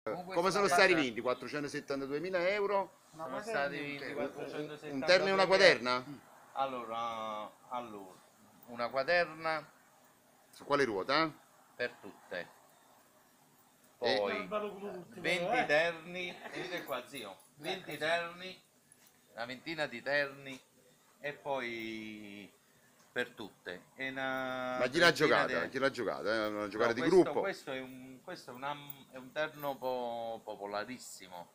Come sono stati vinti? 472.000 euro? Sono stati vinti Un terno e una quaderna? Allora, una quaderna Su quale ruota? per tutte. Poi 20 terni, venite qua zio, 20 terni, una ventina di terni e poi per tutte. E una Ma chi l'ha trentina giocata? Chi l'ha giocata? È una giocata No, di gruppo? è un terno popolarissimo,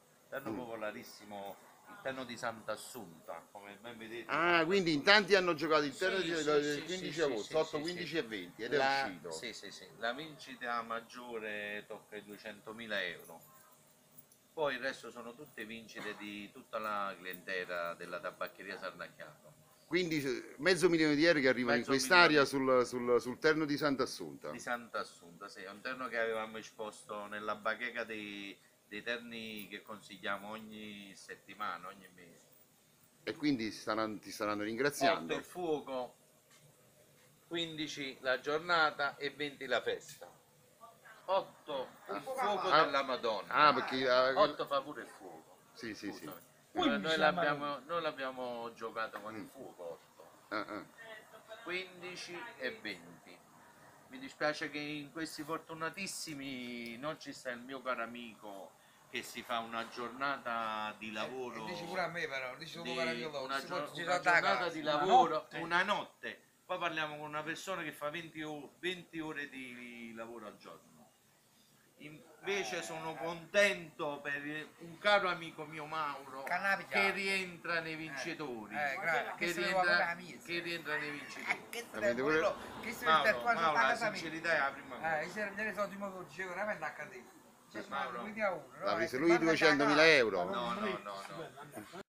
il terno di Sant'Assunta, come ben vedete. Ah, quindi in tanti hanno giocato il terno Sì, sì, del sì, 15 sì, agosto, sì, 8, sì, 15 sì. e 20 ed è uscito. Sì, sì, sì. La vincita maggiore tocca i 200.000 euro. Poi il resto sono tutte vincite di tutta la clientela della tabaccheria Sarnacchiato. Quindi mezzo milione di euro che arrivano in Mezzo quest'area milione sul terno di Sant'Assunta. di Sant'Assunta, sì, è un terno che avevamo esposto nella bacheca dei terni che consigliamo ogni settimana, ogni mese. E quindi ti staranno 8 ringraziando. il fuoco, 15 la giornata e 20 la festa. 8 il fuoco Ah, della Madonna. ah, perché 8 fa pure il fuoco. sì, sì, sì. Scusami. Noi l'abbiamo giocato con il Mm. fuoco 8. Ah, ah. 15 e 20. Mi dispiace che in questi fortunatissimi non ci sta il mio caro amico che si fa una giornata di lavoro. Dici pure a me però, dici tu pure a me loro, Una, ci una giornata di lavoro, una notte. Poi parliamo con una persona che fa 20 ore di lavoro al giorno. Invece sono contento per un caro amico mio Mauro che rientra nei vincitori. Che rientra nei vincitori. Mauro, la sincerità è la prima cosa. L'ha preso lui 200.000 euro. No, no, no, no.